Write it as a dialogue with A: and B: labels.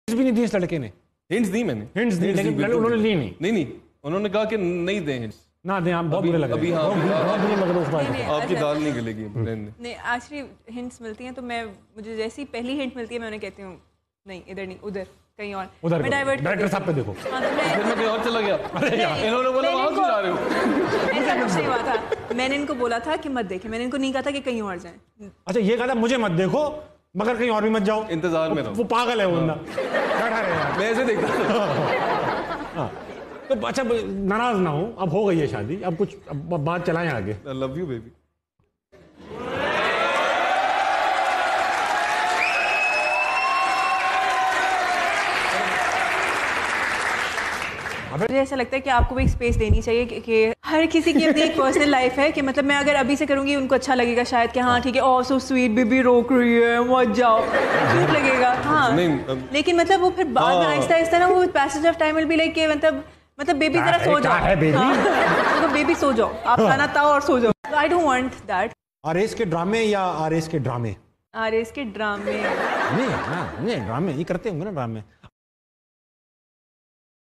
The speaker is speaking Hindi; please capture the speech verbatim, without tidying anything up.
A: भी नहीं दी इस लड़के ने।
B: हिंट्स दी मैंने,
A: हिंट्स दी लेकिन उन्होंने ली नहीं।
B: नहीं नहीं उन्होंने कहा कि नहीं दें हिंट्स
A: ना दें। आप बहुत बुरे लग रहे हैं,
B: हाँ,
A: बहुत बुरे लग रहे हैं।
B: आपकी दाल नहीं गलेगी।
C: नहीं एक्चुअली हिंट्स मिलती हैं तो मैं मुझे जैसी पहली हिंट मिलती है मैं उन्हें कहती हूँ नहीं इधर नहीं उधर कहीं और।
A: उधर
C: मैं डाइवर्ट
A: डायरेक्टर साहब पे देखो।
C: हाँ, तो मैं
B: फिर मैं कहीं और चला गया। इन्होंने बोला वहां से जा रहे हो।
C: ऐसा कुछ नहीं हुआ था। मैंने इनको बोला था कि मत देखें, मैंने इनको नहीं कहा था कि कहीं और जाएं।
A: अच्छा ये कहा था मुझे मत देखो मगर कहीं और भी मत जाओ,
B: इंतजार में रहो।
A: वो पागल है वो बंदा, बैठा रहे यार।
B: मैं ऐसे देखता
A: तो अच्छा नाराज ना हो, अब हो गई है शादी, अब कुछ अब बात चलाएं आगे।
B: I love you baby.
C: मुझे ऐसा लगता है कि आपको भी एक स्पेस देनी चाहिए कि, कि हर किसी की अपनी एक पर्सनल लाइफ है कि मतलब मैं अगर अभी से करूंगी उनको अच्छा लगेगा शायद कि हाँ ठीक है ओह सो स्वीट बेबी रोक रही है मत जाओ, क्यूट लगेगा। हाँ लेकिन मतलब वो फिर बाद में आहिस्ता आहिस्ता ना वो passage of time will be like मतलब मतलब बेबी जरा सो जाओ, तो बेबी सो जाओ, आप खाना ताओ और सो जाओ। I don't want that.
A: RS के ड्रामे या आरएस के ड्रामे?
C: आरएस के ड्रामे
A: नहीं हाँ नहीं ड्रामे ये करते होंगे ना ड्रामे।